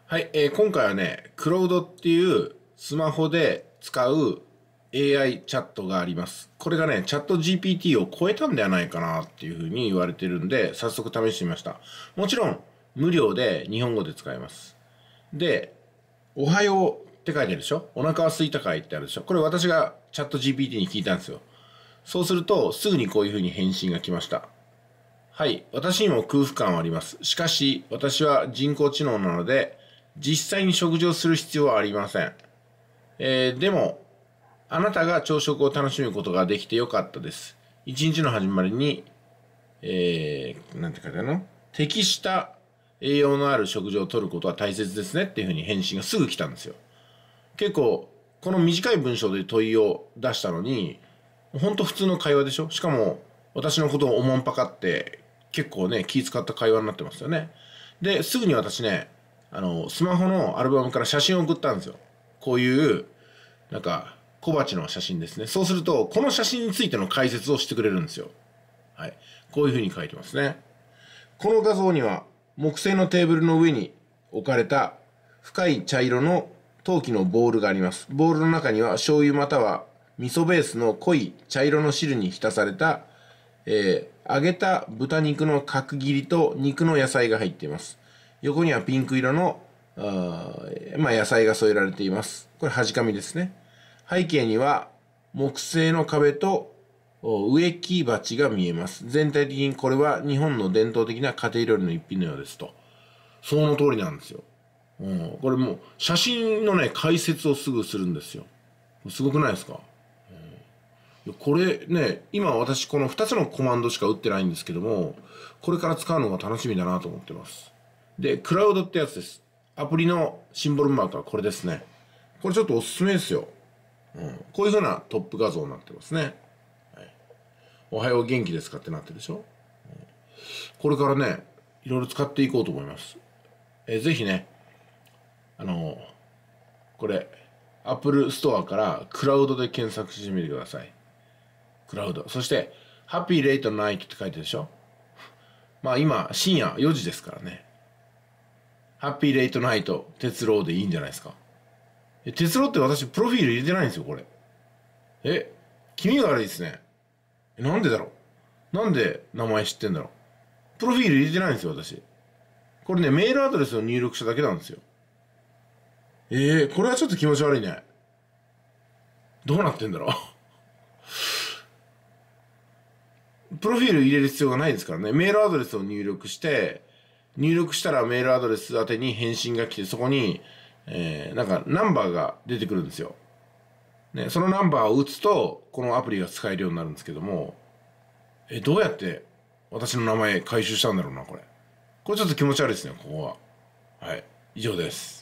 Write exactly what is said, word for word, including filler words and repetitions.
はい、えー今回はね、クロードっていうスマホで使う エーアイ チャットがあります。これがね、チャット ジーピーティー を超えたんではないかなっていうふうに言われてるんで、早速試してみました。もちろん、無料で日本語で使えます。で、おはようって書いてあるでしょ。お腹は空いたかいってあるでしょ。これ私がチャット ジーピーティー に聞いたんですよ。そうすると、すぐにこういうふうに返信が来ました。はい。私にも空腹感はあります。しかし、私は人工知能なので、実際に食事をする必要はありません。えーでも、あなたが朝食を楽しむことができてよかったです。一日の始まりに、えー、なんて書いてあるの適した栄養のある食事をとることは大切ですねっていうふうに返信がすぐ来たんですよ。結構、この短い文章で問いを出したのに、ほんと普通の会話でしょ。しかも、私のことをおもんぱかって、結構ね、気使った会話になってますよね。で、すぐに私ね、あの、スマホのアルバムから写真を送ったんですよ。こういう、なんか、小鉢の写真ですね。そうすると、この写真についての解説をしてくれるんですよ。はい。こういう風に書いてますね。この画像には、木製のテーブルの上に置かれた深い茶色の陶器のボールがあります。ボールの中には醤油または味噌ベースの濃い茶色の汁に浸された、えー揚げた豚肉の角切りと肉の野菜が入っています。横にはピンク色の、あーまあ、野菜が添えられています。これ、はじかみですね。背景には木製の壁とお植木鉢が見えます。全体的にこれは日本の伝統的な家庭料理の一品のようですと。その通りなんですよ。うん、これもう写真のね、解説をすぐするんですよ。すごくないですか？これね、今私このふたつのコマンドしか打ってないんですけども、これから使うのが楽しみだなと思ってます。で、クラウドってやつです。アプリのシンボルマークはこれですね。これちょっとおすすめですよ。うん、こういう風なトップ画像になってますね。はい、おはよう元気ですかってなってるでしょ。これからね、いろいろ使っていこうと思います。えーぜひね、あのーこれ、Apple ストアからクラウドで検索してみてください。クラウド。そして、ハッピーレイトナイトって書いてるでしょ。まあ今、深夜よじですからね。ハッピーレイトナイト、鉄郎でいいんじゃないですか。え、鉄郎って私、プロフィール入れてないんですよ、これ。え、気味が悪いですね。え、なんでだろう。なんで名前知ってんだろう。プロフィール入れてないんですよ、私。これね、メールアドレスを入力しただけなんですよ。えー、これはちょっと気持ち悪いね。どうなってんだろう。プロフィール入れる必要がないですからね。メールアドレスを入力して、入力したらメールアドレス宛てに返信が来て、そこに、えー、なんかナンバーが出てくるんですよ。ね、そのナンバーを打つと、このアプリが使えるようになるんですけども、え、どうやって私の名前回収したんだろうな、これ。これちょっと気持ち悪いですね、ここは。はい。以上です。